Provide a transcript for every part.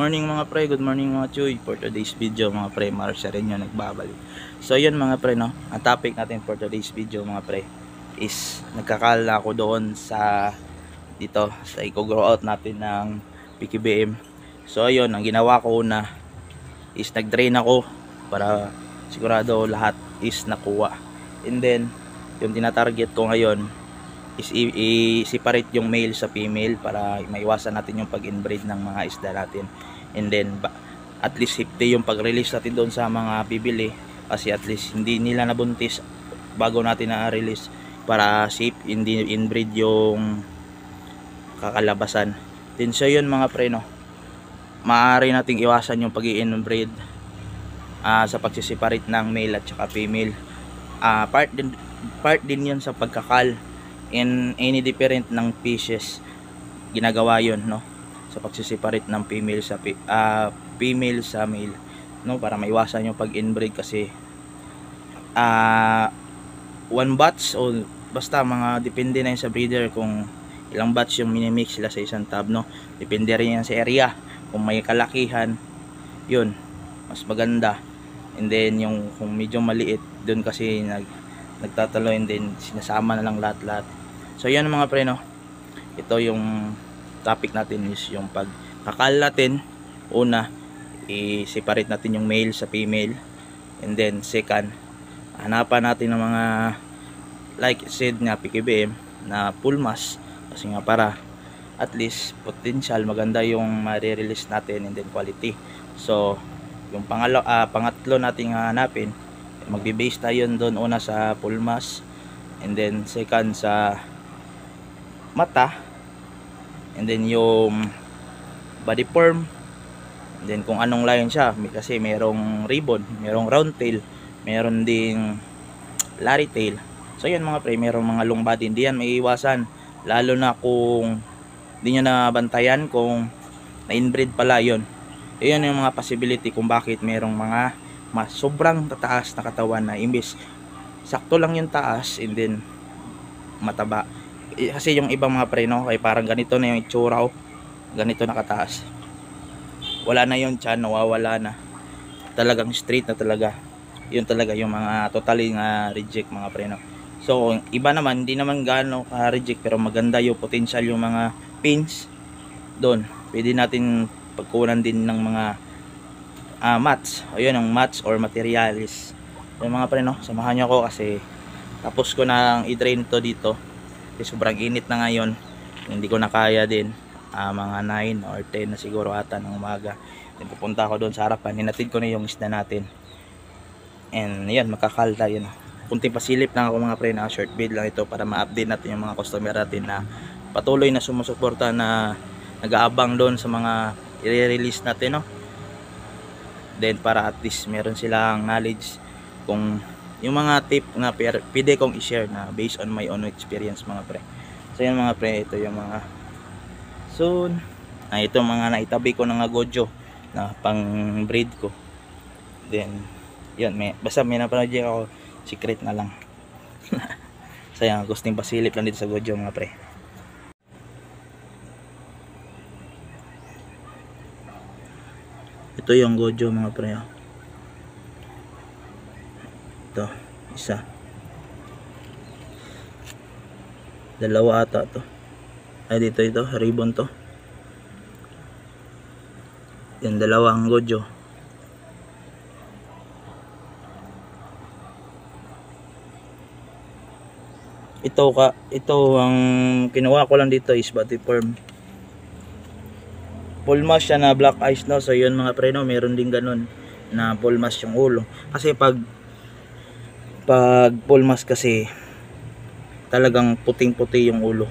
morning mga pre, good morning mga chuy. For today's video mga pre, Marsha rin yung nagbabalik. So yun mga pre, no, ang topic natin for today's video mga pre is nagkakala ako doon sa dito sa i-grow out natin ng PKBM. So ayun, ang ginawa ko una is nag-drain ako para sigurado lahat is nakuha. And then yung tinatarget ko ngayon is i-separate yung male sa female para maiwasan natin yung pag-inbreed ng mga isda natin. And then at least safety yung pag-release natin doon sa mga bibili, kasi at least hindi nila nabuntis bago natin na-release, para safe, hindi inbreed yung kakalabasan. Then so yun mga pre, no, maaari nating iwasan yung pag-i-inbreed sa pagsiseparate ng male at saka female. Part din yun sa pagkakal in any different ng fishes, ginagawa yun, no, sa pagsiseparate ng female sa male, no, para maiwasan yung pag-inbreed. Kasi one batch o basta mga depende na yun sa breeder kung ilang batch yung minimix sila sa isang tub, no, depende rin yan sa area. Kung may kalakihan, yun mas maganda. And then yung kung medyo maliit, dun kasi nagtatalo, and then sinasama na lang lahat. So yan mga pre, no, ito yung topic natin is yung pagkakal natin. Una, i-separate natin yung male sa female, and then second, hanapan natin ng mga like said nga PKBM na full mass, kasi nga para at least potential maganda yung ma-release natin, and then quality. So yung pangatlo nating hanapin, magbe-base tayo doon una sa full mass, and then second sa mata, and then yung body form, and then kung anong line siya, kasi merong ribbon, merong round tail, meron ding lari tail. So yan mga pre, merong mga long body, hindi yan maiiwasan, lalo na kung hindi nyo nabantayan kung na-inbreed pala yun. Yun yung mga possibility kung bakit merong mga sobrang tataas na katawan na imbis sakto lang yung taas, and then mataba. Kasi yung ibang mga pre, no, kay parang ganito na yung itsura, ganito na kataas, wala na yung tiyan, nawawala na, talagang straight na talaga. Yun talaga yung mga totally nga reject mga pre, no. So iba naman, hindi naman gaano ka-reject, pero maganda yung potential yung mga pins doon. Pwede natin pagkunan din ng mga mats, ayun, ang mats or materialis. Yung mga pre, no, samahan nyo ako kasi tapos ko na i-drain to dito. Kasi sobrang init na ngayon, hindi ko na kaya din. Mga 9 or 10 na siguro ata ng umaga. Then pupunta ako doon sa harapan, hinatid ko na yung isda natin, and yan, makakal tayo na. Kunting pasilip lang ako mga pre, na short video lang ito para ma-update natin yung mga customer natin na patuloy na sumusuporta, na nag-aabang doon sa mga i-release natin, no. Then para at least meron silang knowledge kung yung mga tip na pwede kong i-share na based on my own experience mga pre. So yan mga pre, ito yung mga ito mga naitabi ko ng gojo na pang breed ko. Then yun, basta may napanood ako, secret na lang. So yan, gusting pasilip lang dito sa gojo mga pre. Ito yung gojo mga pre. Ito, isa, dalawa ata to. Ay, dito ito, ribbon to. Yan, dalawang gojo. Ito ang kinuha ko lang dito is body form. Full mass siya na black eyes, no. So yun mga pre, no, meron din ganun na full mass yung ulo. Kasi pag full mass kasi talagang puting-puti yung ulo.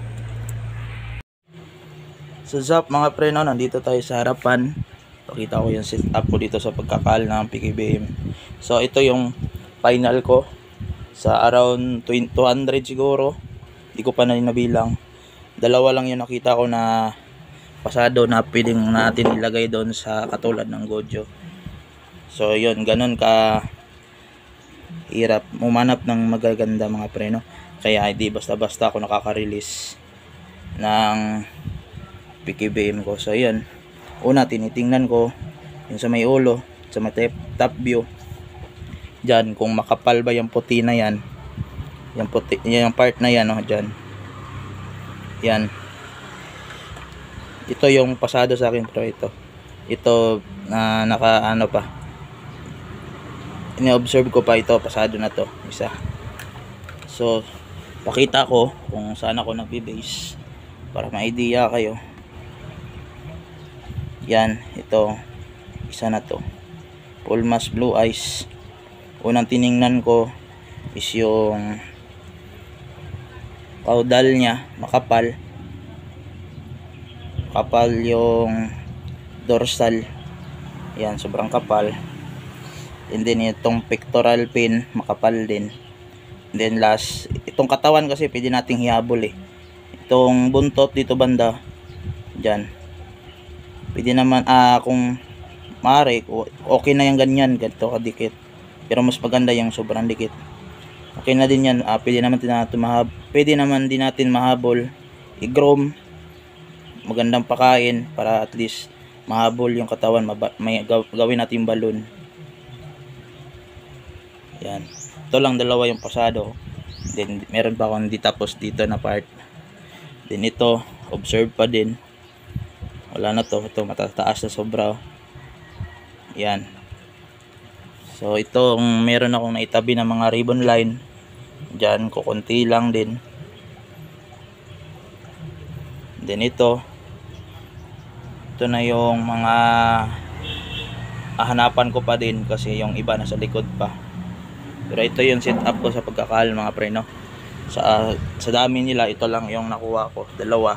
So zap mga pre, no, nandito tayo sa harapan. Pakita ko yung setup ko dito sa pagkakal ng PKBM. So ito yung final ko sa around 200 siguro, hindi ko pa na nabilang. Dalawa lang yung nakita ko na pasado na pwedeng natin ilagay doon sa katulad ng gojo. So yun, ganun ka hirap umanap ng magaganda mga pre, no. Kaya hindi basta-basta ako nakaka-release ng PKBM ko. So yun, Una, tinitingnan ko yung sa may ulo, sa may top view dyan, kung makapal ba yung puti na yan, yung puti, yung part na yan, dyan, yan. Ito yung pasado sa akin, pero ito na naka ano pa, ini-observe ko pa, ito pasado na to isa. So pakita ko kung saan ako nagbe-base para ma-idea kayo. Yan, ito isa na to, Pullmas Blue Eyes. Unang tiningnan ko is yung caudal niya, makapal yung dorsal, yan, sobrang kapal. And then itong pectoral fin, makapal din. And then last, itong katawan kasi pwede nating hihabol itong buntot dito banda dyan, pwede naman, kung maaari, okay na yung ganyan, ganito kadikit, pero mas maganda yung sobrang dikit. Okay na din yan. Pwede naman din natin mahabol, i-groom, magandang pakain para at least mahabol yung katawan, may gawin natin balon. Yan, ito lang dalawa yung pasado. Then meron pa akong hindi tapos dito na part. Then ito, observe pa din, wala na to, ito matataas na sobra. Yan. So itong meron akong naitabi ng mga ribbon line dyan, kukunti lang din. Then ito na yung mga hanapan ko pa din kasi yung iba nasa likod pa. Pero ito yung setup ko sa pagkakal mga pre, no? Sa dami nila, ito lang yung nakuha ko, dalawa.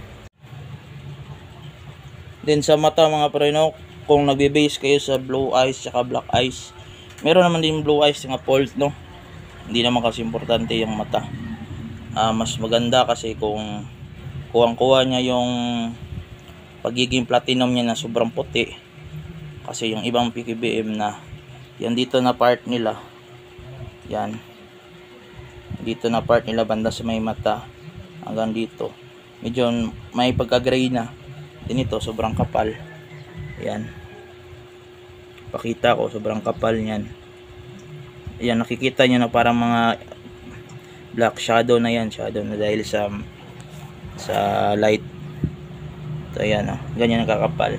Then sa mata mga pre, no, kung nagbe-base kayo sa blue eyes tsaka black eyes, meron naman din blue eyes nga fault, no? Hindi naman kasi importante yung mata. Mas maganda kasi kung kuwang-kuha niya yung pagiging platinum niya na sobrang puti. Kasi yung ibang PKBM na yan dito na part nila, yan dito na part nila banda sa may mata hanggang dito, medyo may pagka-gray na din. Ito sobrang kapal, yan, pakita ko, sobrang kapal niyan. Yan, nakikita nyo na parang mga black shadow na yan, shadow na dahil sa light. So yan, ganyan nakakapal.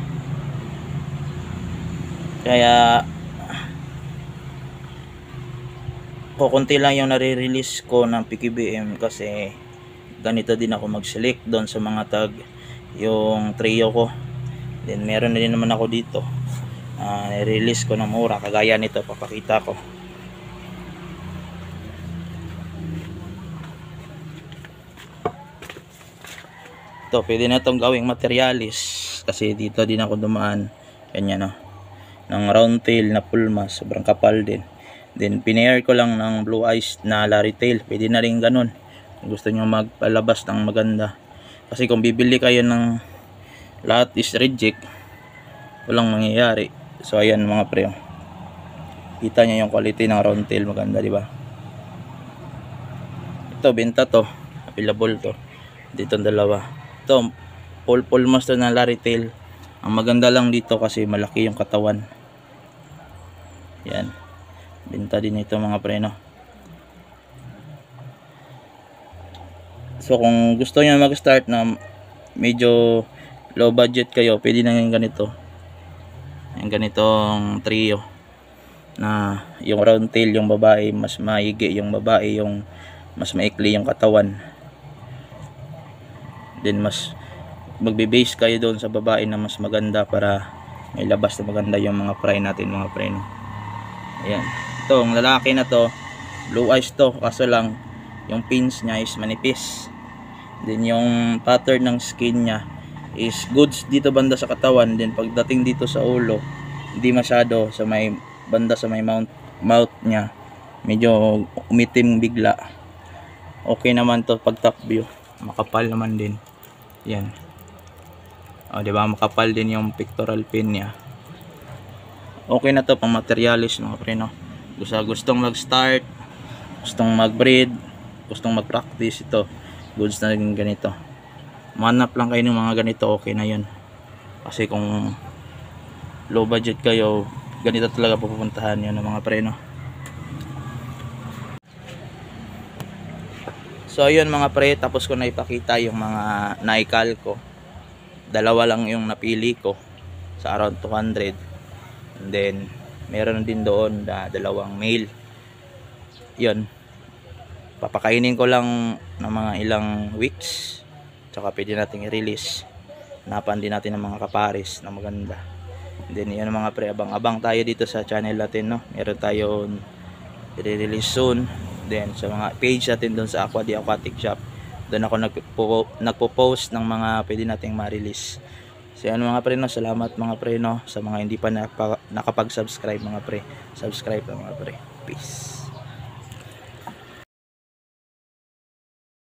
Kaya kukunti lang yung nare-release ko ng PKBM kasi ganito din ako mag-select doon sa mga tag, yung trio ko. Then meron na din naman ako dito, nare-release ko ng mura kagaya nito, papakita ko. Ito, pwede na itong gawing materialis kasi dito din ako dumaan, ganyan, ng round tail na Pullmas, sobrang kapal din. Then pinair ko lang ng blue eyes na Larry tail, pwede na rin ganun kung gusto nyo magpalabas ng maganda. Kasi kung bibili kayo ng lahat is reject, walang mangyayari. So ayan mga pre, kita nyo yung quality ng round tail, maganda, di ba? Ito benta to, available to dito, dalawa. Ito Pullmas to na Larry tail. Ang maganda lang dito kasi malaki yung katawan. Yan, benta din ito mga pre, no? So kung gusto niyo mag-start na medyo low budget kayo, pwede na yung ganito, yung ganitong trio na yung round tail yung babae, mas maigi yung babae, yung mas maikli yung katawan. Then mas magbe-base kayo doon sa babae na mas maganda para may labas na maganda yung mga fry natin mga pre, no? Ayan, itong lalaki na to blue eyes to, kaso lang yung pins niya is manipis. Then yung pattern ng skin niya is goods dito banda sa katawan. Then pagdating dito sa ulo, hindi masyado, sa may banda sa may mouth niya medyo umitim bigla. Okay naman to pag top view, makapal naman din yan. Diba, makapal din yung pectoral fin niya. Okay na to pang materialis mga pre, no? Gustong mag-start, gustong mag-breed, gustong mag-practice, ito goods na rin ganito. Manap lang kayo ng mga ganito, okay na yun. Kasi kung low budget kayo, ganito talaga pupuntahan yun ng mga pre, no? So ayun mga pre, tapos ko na ipakita yung mga naikal ko. Dalawa lang yung napili ko sa around 200. And then meron din doon na dalawang male. Yun, papakainin ko lang ng mga ilang weeks, tsaka pwede natin i-release. Hanapan din natin ng mga kapares na maganda. And then yun mga pre, abang-abang tayo dito sa channel natin, no? Meron tayong i-release soon. Then sa mga page natin doon sa Aqua The Aquatic Shop, doon ako nagpo-post ng mga pwede nating ma-release. So yan mga pre, no? Salamat mga pre, no? Sa mga hindi pa nakapag-subscribe mga pre, subscribe mga pre. Peace.